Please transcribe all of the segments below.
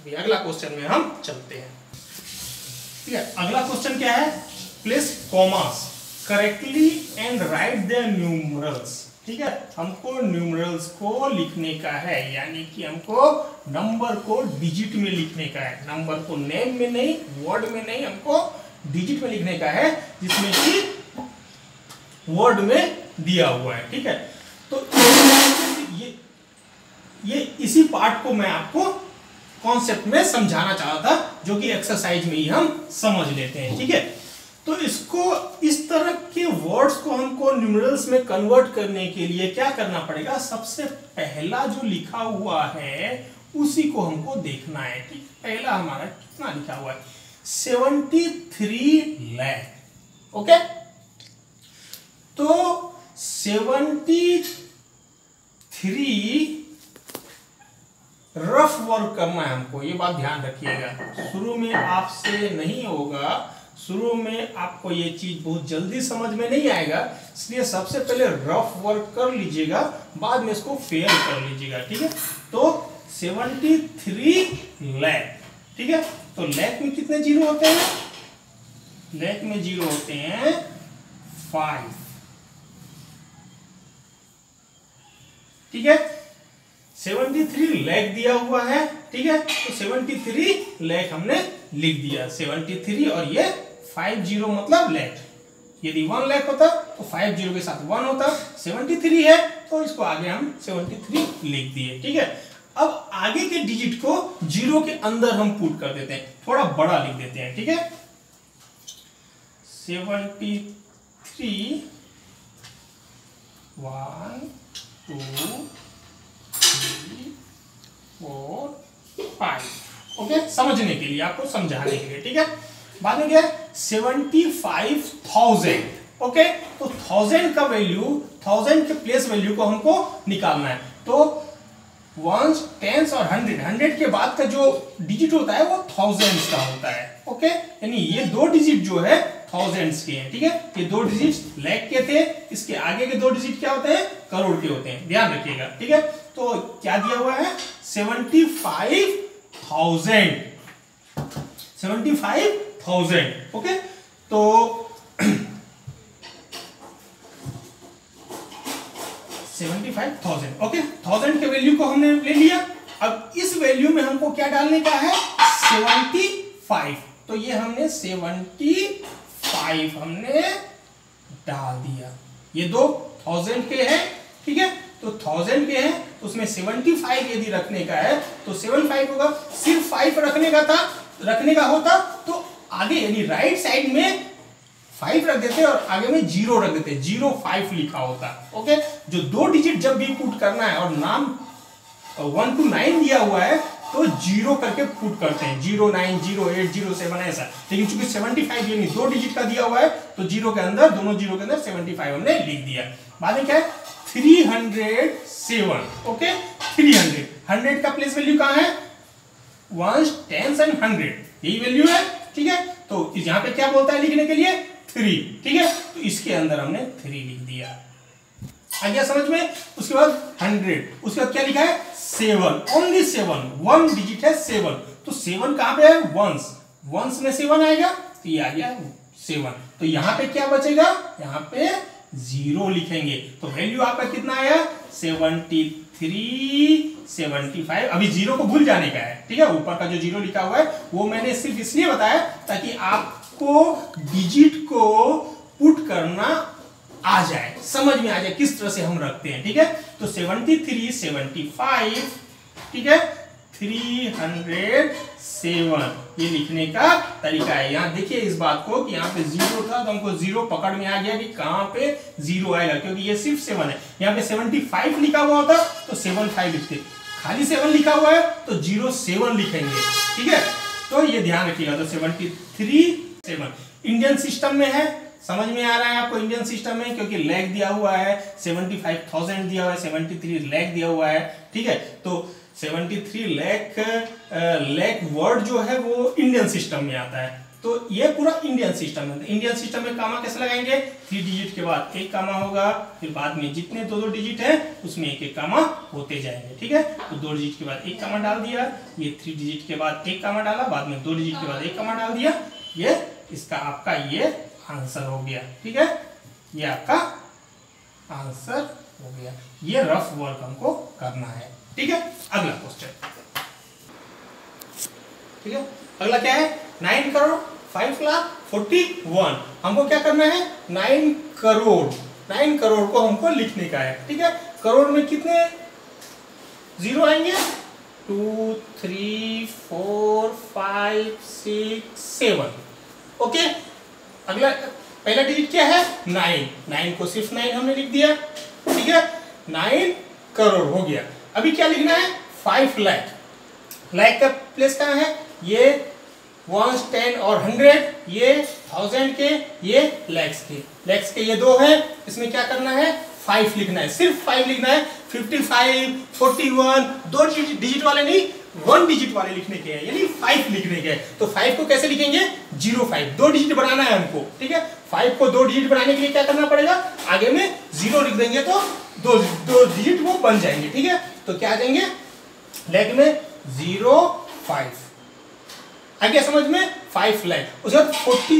अगला क्वेश्चन में हम चलते हैं। ठीक है, अगला क्वेश्चन क्या है, place commas correctly and write the numerals. ठीक है, हमको न्यूमरल्स को लिखने का है, यानी कि हमको नंबर को डिजिट में लिखने का है। नंबर को नेम में नहीं, वर्ड में नहीं, हमको डिजिट में लिखने का है, जिसमें कि वर्ड में दिया हुआ है। ठीक है, तो ये इसी पार्ट को मैं आपको कॉन्सेप्ट में समझाना चाहा था, जो कि एक्सरसाइज में ही हम समझ लेते हैं। ठीक है, तो इसको इस तरह के वर्ड्स को हमको न्यूमरल्स में कन्वर्ट करने के लिए क्या करना पड़ेगा, सबसे पहला जो लिखा हुआ है उसी को हमको देखना है। ठीक, पहला हमारा कितना लिखा हुआ है, 73 लाख। ओके, तो 73 रफ वर्क करना है हमको, ये बात ध्यान रखिएगा। शुरू में आपसे नहीं होगा, शुरू में आपको ये चीज बहुत जल्दी समझ में नहीं आएगा, इसलिए सबसे पहले रफ वर्क कर लीजिएगा, बाद में इसको फेल कर लीजिएगा। ठीक है, तो 73 लाख। ठीक है, तो लाख में कितने जीरो होते हैं, लाख में जीरो होते हैं 5। ठीक है, 73 लाख दिया हुआ है। ठीक है, तो 73 लाख हमने लिख दिया, 73 और ये 50 मतलब लाख। यदि 1 लाख होता तो 50 के साथ 1 होता, 73 है तो इसको आगे हम 73 लिख दिए। ठीक है, अब आगे के डिजिट को जीरो के अंदर हम पुट कर देते हैं, थोड़ा बड़ा लिख देते हैं। ठीक है, 73 1 2 3 4 5। ओके, समझने के लिए, आपको समझाने के लिए। ठीक है, बाद में क्या है 75,000। ओके, तो 1000 का वैल्यू, 1000 के प्लेस वैल्यू को हमको निकालना है। तो वंस, टेंस और 100 के बाद का जो डिजिट होता है वो थाउजेंड्स का होता है। ओके, यानी ये दो डिजिट जो है थाउजेंड्स के हैं। ठीक है, ये दो डिजिट लाख के थे, इसके आगे के दो डिजिट क्या होते हैं, करोड़ के होते हैं, ध्यान रखिएगा। ठीक है, तो क्या दिया हुआ है 75,000। 75,000। ओके, तो 75,000। ओके, 1000 के वैल्यू को हमने ले लिया। अब इस वैल्यू में हमको क्या डालने का है 75, तो ये हमने 75 हमने डाल दिया। ये दो 1000 के हैं। ठीक है, तो 1000 के हैं तो उसमें 75 यदि रखने का है तो 75 होगा। सिर्फ 5 रखने का होता तो आगे यानी राइट साइड में 5 रख देते और आगे में 0 रख देते, 05 लिखा होता। ओके, जो दो डिजिट जब भी पुट करना है और नाम 1 to 9 दिया हुआ है तो 0 करके पुट करते हैं, 09 08 07 ऐसा। लेकिन चूंकि 75 यानी दो डिजिट का दिया हुआ है तो 0 के अंदर, दोनों 0 के अंदर 75 हमने लिख दिया। बाद में क्या है 307। ओके, 300, 100 का प्लेस वैल्यू कहां है, 1 10 एंड 100, यही वैल्यू है। ठीक है, तो यहां पे क्या बोलता है लिखने के लिए 3। ठीक है, तो इसके अंदर हमने 3 लिख दिया। आ गया समझ में। उसके बाद 100, उसके बाद क्या लिखा है 7, ओनली 7, 1 डिजिट है 7, तो 7 कहां पे है, वंस में 7 आएगा, तो ये आ गया 7। तो यहां पे क्या बचेगा, यहां पे 0 लिखेंगे। तो वैल्यू आपका कितना आया 73 75। अभी 0 को भूल जाने का है। ठीक है, ऊपर का जो 0 लिखा हुआ है वो मैंने सिर्फ इसलिए बताया ताकि आपको डिजिट को पुट करना आ जाए, समझ में आ जाए किस तरह से हम रखते हैं। ठीक है, तो 73 75, ठीक है, 307 ये लिखने का तरीका है। यहाँ देखिए इस बात को कि यहाँ पे 0 था तो हमको 0 पकड़ में आ गया कि कहाँ पे 0 आएगा, क्योंकि ये सिर्फ 7 है। यहाँ पे 75 लिखा हुआ होता तो 75 लिखते, खाली 7 लिखा हुआ है तो 07 लिखेंगे। ठीक है, तो ये ध्यान रखिएगा। तो 73 इंडियन सिस्टम में है, समझ में आ रहा है आपको इंडियन सिस्टम में, क्योंकि लाख दिया हुआ है, 75,000 दिया हुआ है, 73 लाख दिया हुआ है। ठीक है, तो 73 लाख वर्ड जो है वो इंडियन सिस्टम में आता है। तो तो ये पूरा इंडियन सिस्टम है। इंडियन सिस्टम में कामा कैसे लगाएंगे, 3 डिजिट के बाद एक कामा होगा, फिर बाद में जितने 2-2 डिजिट है उसमें एक एक कामा होते जाएंगे। ठीक है, तो 2 डिजिट के बाद एक कामा डाल दिया, ये 3 डिजिट के बाद एक कामा डाला, बाद में 2 डिजिट के बाद एक कामा डाल दिया, ये इसका आपका ये आंसर हो गया। ठीक है, ये आपका आंसर हो गया। ये रफ वर्क हमको करना है। ठीक है, अगला क्वेश्चन। ठीक है, अगला क्या है, 9 करोड़ 5,41,000 हमको क्या करना है, 9 करोड़ को हमको लिखने का है। ठीक है, करोड़ में कितने जीरो आएंगे, 2 3 4 5 6 7। ओके, अगला पहला डिजिट क्या है, 9 को सिर्फ 9 हमने लिख दिया। ठीक है, 9 करोड़ हो गया। अभी क्या लिखना है, 5 लाख। लाख का प्लेस कहाँ है, ये 1 10 और 100, ये 1000 के, ये लैक्स के ये 2 है। इसमें क्या करना है, 5 लिखना है, सिर्फ 5 लिखना है। 55 41 2 डिजिट वाले नहीं, 1 डिजिट वाले लिखने के हैं, यानी 5 लिखने के हैं। तो 5 को कैसे लिखेंगे, 05, 2 डिजिट बनाना है हमको। ठीक है, 5 को 2 डिजिट बनाने के लिए क्या करना पड़ेगा, आगे में 0 लिख देंगे तो 2 डिजिट वो बन जाएंगे। ठीक है, तो क्या आ जाएंगे, लैख में 05 आ गया समझ में, 5 लाख। उसके बाद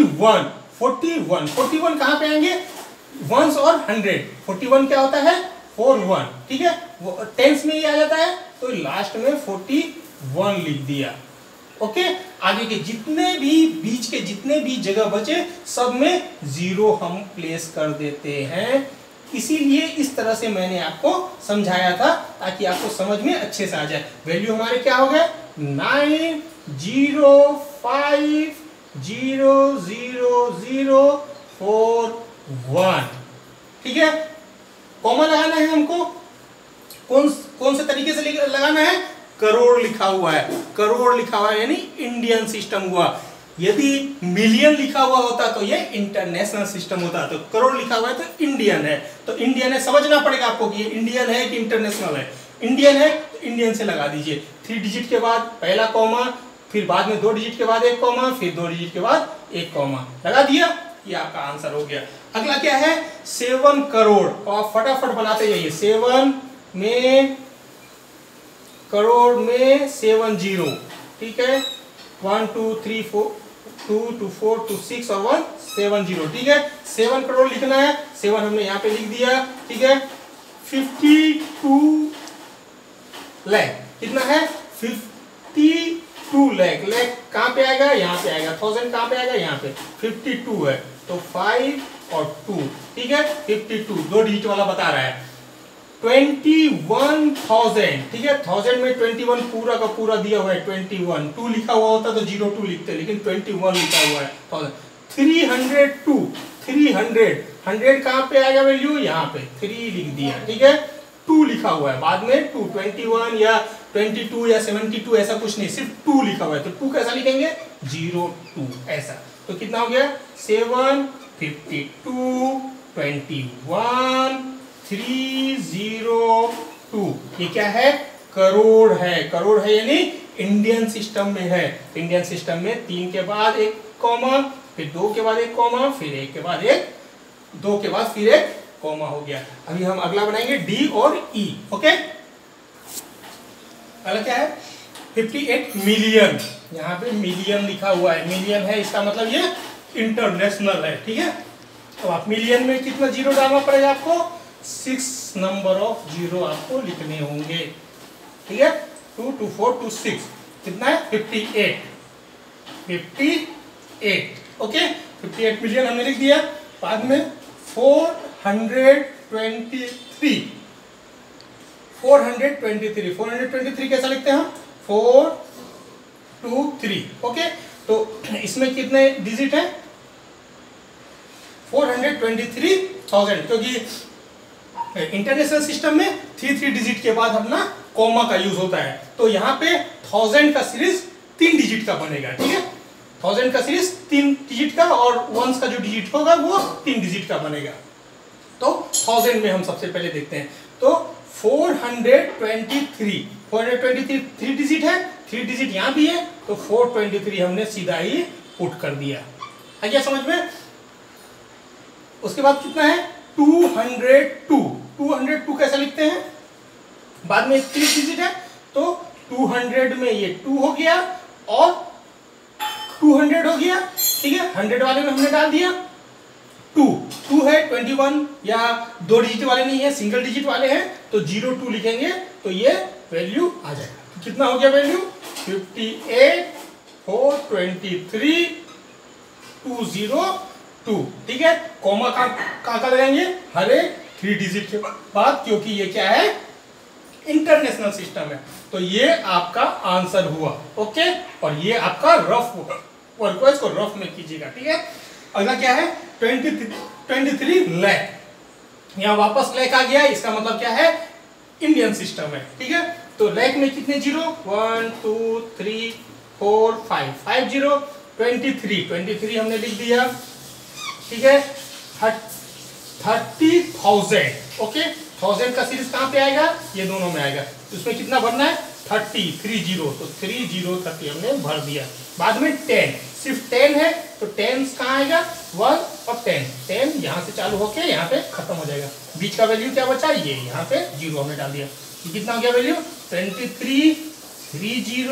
41 कहां पे आएंगे, 1s और 100। 41 क्या होता है, 41। ठीक है, वो टेंस में ही आ जाता है, तो लास्ट में 41 लिख दिया। ओके, आगे के जितने भी बीच के जितने भी जगह बचे सब में 0 हम प्लेस कर देते हैं। इसीलिए इस तरह से मैंने आपको समझाया था, ताकि आपको समझ में अच्छे से आ जाए। वैल्यू हमारे क्या हो गए, 9 0 5 0 0 0 4 1। ठीक है, कॉमा लगाना है हमको, कौन से तरीके से लगाना है, करोड़ लिखा हुआ है, यानी इंडियन सिस्टम हुआ। यदि मिलियन लिखा हुआ होता तो ये इंटरनेशनल सिस्टम होता। तो करोड़ लिखा हुआ है तो इंडियन है, तो इंडियन है, समझना पड़ेगा आपको कि ये इंडियन है कि इंटरनेशनल है। इंडियन है तो इंडियन से लगा दीजिए, 3 डिजिट के बाद पहला कॉमा, फिर बाद में 2 डिजिट के बाद एक कॉमा, फिर 2 डिजिट के बाद एक कॉमा लगा दिया, ये आपका आंसर हो गया। अगला क्या है, 7 करोड़, और फटाफट बनाते जाइए। 7 में करोड़ में 7 0। ठीक है, 1 2 3 4 2 2 4 2 6 और 1 7 0। ठीक है, 7 करोड़ लिखना है, 7 हमने यहाँ पे लिख दिया। ठीक है, 52 लाख, कितना है, 52 लाख। लाख कहाँ पे आएगा, यहाँ पे आएगा। 1000 कहाँ पे आएगा, यहाँ पे। 52 है तो 5 और 2। ठीक है, 52 2 डिजिट वाला बता रहा है। 21,000। ठीक है, 1000 में 21 पूरा का पूरा दिया हुआ है। 21 2 लिखा हुआ होता तो 02 लिखते, लेकिन 21 लिखा हुआ है। 302 300 100 कहाँ पे आएगा वैल्यू, यहाँ पे 3 लिख दिया। ठीक है, 2 लिखा हुआ है, बाद में 2 21 या 22 या 72 ऐसा कुछ नहीं, सिर्फ 2 लिखा हुआ है। तो 2 कैसा लिखेंगे, 02 ऐसा। तो कितना हो गया, 7 52 21 302। ये क्या है, करोड़ है। करोड़ है यानी इंडियन सिस्टम में है। इंडियन सिस्टम में 3 के बाद एक कॉमा, फिर 2 के बाद एक कॉमा, फिर 1 के बाद एक, 2 के बाद फिर एक कॉमा हो गया। अभी हम अगला बनाएंगे डी और ई। ओके, अगला क्या है, 58 मिलियन। यहाँ पे मिलियन लिखा हुआ है, मिलियन है, इसका मतलब ये इंटरनेशनल है। ठीक है, तो आप मिलियन में कितना जीरो डालना पड़ेगा आपको, 6 नंबर ऑफ जीरो आपको लिखने होंगे। ठीक है, 2 2 4 2 6, कितना है, 58। ओके, 58 मिलियन हमने लिख दिया। बाद में 423 कैसा लिखते हैं हम, 4 2 3। ओके, तो इसमें कितने डिजिट है, 423,000, क्योंकि इंटरनेशनल सिस्टम में 3 डिजिट के बाद अपना कॉमा का यूज होता है। तो यहाँ पे 1000 का सीरीज 3 डिजिट का बनेगा। ठीक है, 1000 का सीरीज 3 डिजिट का, और 1s का जो डिजिट होगा वो 3 डिजिट का बनेगा। तो 1000 में हम सबसे पहले देखते हैं। तो 423 3 डिजिट है, 3 डिजिट यहाँ भी है, तो 423 हमने सीधा ही पुट कर दिया। है क्या समझ में? उसके बाद कितना है 202। 202 कैसे लिखते हैं? बाद में 3 डिजिट है तो 200 में ये 2 हो गया और 200 हो गया। ठीक है, 100 वाले में हमने डाल दिया 2 है 21 या 2 डिजिट वाले नहीं है, सिंगल डिजिट वाले हैं तो 02 लिखेंगे तो ये वैल्यू आ जाएगा। तो कितना हो गया वैल्यू 58 423 202। ठीक है, कॉमा कहाँ लगाएंगे? हर एक 3 डिजिट के बाद, क्योंकि ये क्या है इंटरनेशनल सिस्टम है। तो ये आपका आंसर हुआ। ओके, और ये आपका रफ वर्क है, इसको रफ में कीजिएगा। ठीक है, अगला क्या है 23 लाख। यहाँ वापस लाख आ गया, इसका मतलब क्या है इंडियन सिस्टम है। ठीक है, तो लाख में कितने जीरो 1 2 3 4 5 जीरो 23 हमने लिख दिया। ठीक है, 30,000। ओके, 1000 का सीरीज कहां पे आएगा? ये दोनों में आएगा। तो इसमें कितना भरना है 30 तो 30 हमने भर दिया। बाद में 10, सिर्फ 10 है तो 10 कहाँ आएगा 1 और 10 यहाँ से चालू होके यहाँ पे खत्म हो जाएगा। बीच का वैल्यू क्या बचा? ये यहाँ पे 0 हमने डाल दिया। ये कितना हो गया वैल्यू 23 30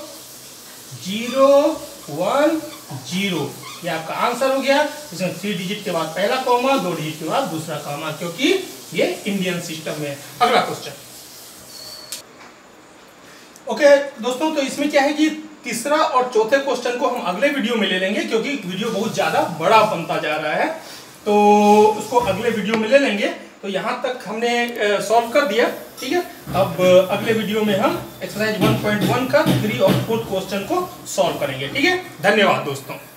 0 1 0। ये आपका आंसर हो गया। इसमें 3 डिजिट के बाद पहला कॉमा, 2 डिजिट के बाद दूसरा कॉमा, क्योंकि ये इंडियन सिस्टम है। अगला क्वेश्चन। ओके दोस्तों, तो इसमें क्या है कि तीसरा और चौथे क्वेश्चन को हम अगले वीडियो में ले लेंगे, क्योंकि वीडियो बहुत ज्यादा बड़ा बनता जा रहा है, तो उसको अगले वीडियो में ले लेंगे। तो यहाँ तक हमने सॉल्व कर दिया। ठीक है, अब अगले वीडियो में हम एक्सरसाइज 1.1 का 3 और 4 क्वेश्चन को सॉल्व करेंगे। ठीक है, धन्यवाद दोस्तों।